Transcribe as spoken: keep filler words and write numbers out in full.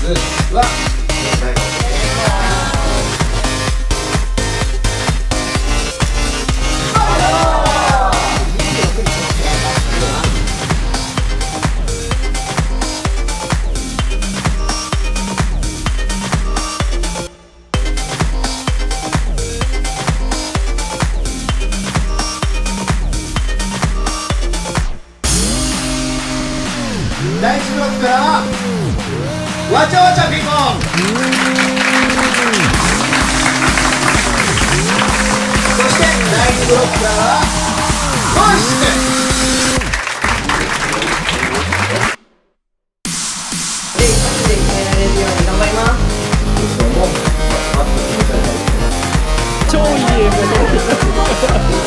ズは第一ブロックからはわちゃわちゃピンポン、そして第二ブロックからはゴーシで一発で決められるように頑張ります。超いい映像